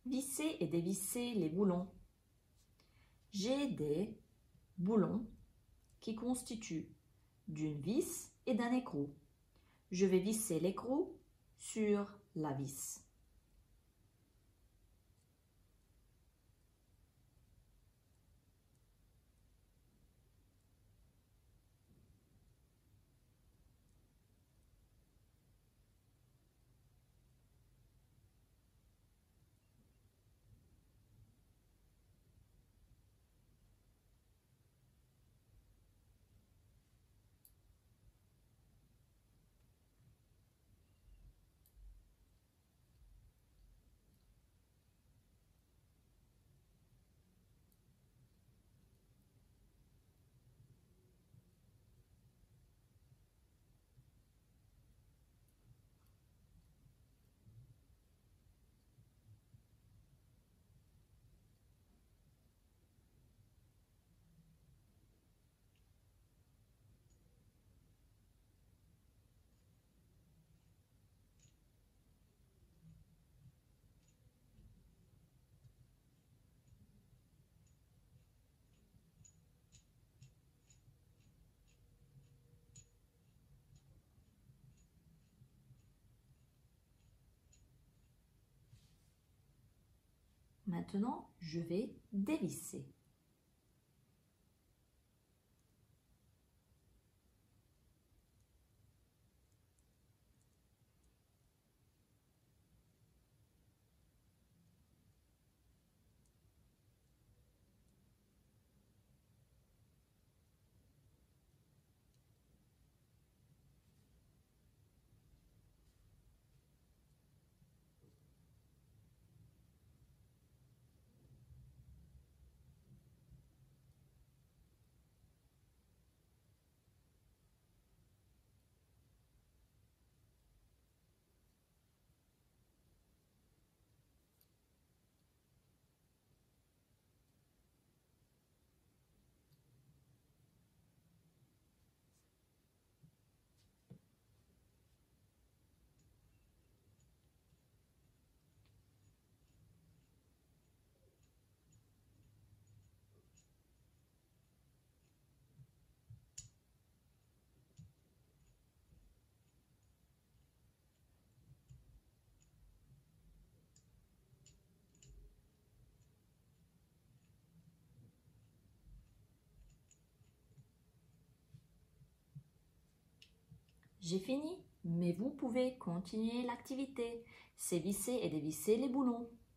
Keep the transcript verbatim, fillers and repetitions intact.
visser et dévisser les boulons. J'ai des boulons qui constituent d'une vis et d'un écrou. Je vais visser l'écrou sur la vis. Maintenant, je vais dévisser. J'ai fini, mais vous pouvez continuer l'activité. C'est visser et dévisser les boulons.